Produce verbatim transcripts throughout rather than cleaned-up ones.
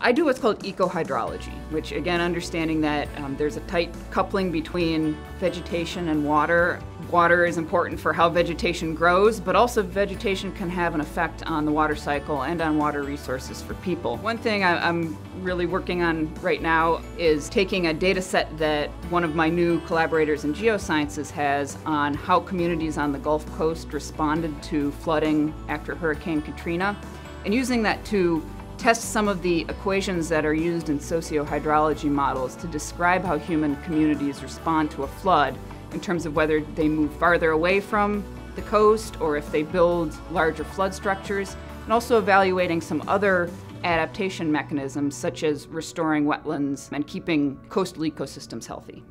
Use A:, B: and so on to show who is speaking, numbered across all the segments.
A: I do what's called ecohydrology, which again, understanding that um, there's a tight coupling between vegetation and water. Water is important for how vegetation grows, but also vegetation can have an effect on the water cycle and on water resources for people. One thing I, I'm really working on right now is taking a data set that one of my new collaborators in geosciences has on how communities on the Gulf Coast responded to flooding after Hurricane Katrina, and using that to test some of the equations that are used in socio-hydrology models to describe how human communities respond to a flood in terms of whether they move farther away from the coast or if they build larger flood structures, and also evaluating some other adaptation mechanisms such as restoring wetlands and keeping coastal ecosystems healthy.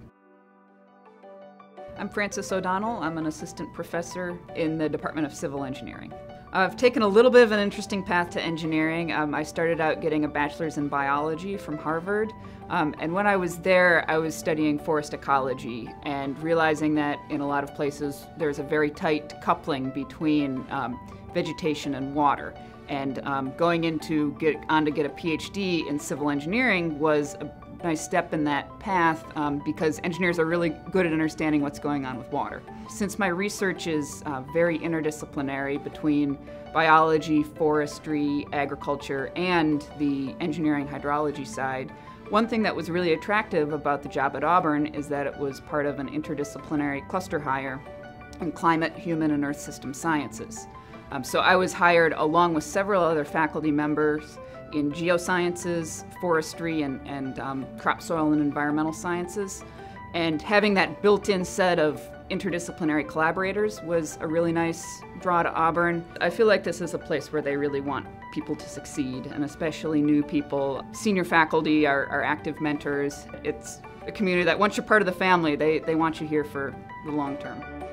A: I'm Frances O'Donnell. I'm an assistant professor in the Department of Civil Engineering. I've taken a little bit of an interesting path to engineering. Um, I started out getting a bachelor's in biology from Harvard, um, and when I was there, I was studying forest ecology and realizing that in a lot of places there's a very tight coupling between um, vegetation and water. And um, going into get on to get a PhD in civil engineering was a nice step in that path um, because engineers are really good at understanding what's going on with water. Since my research is uh, very interdisciplinary between biology, forestry, agriculture, and the engineering hydrology side, one thing that was really attractive about the job at Auburn is that it was part of an interdisciplinary cluster hire in climate, human, and earth system sciences. Um, so I was hired along with several other faculty members in geosciences, forestry, and, and um, crop, soil, and environmental sciences. And having that built-in set of interdisciplinary collaborators was a really nice draw to Auburn. I feel like this is a place where they really want people to succeed, and especially new people. Senior faculty are, are active mentors. It's a community that once you're part of the family, they, they want you here for the long term.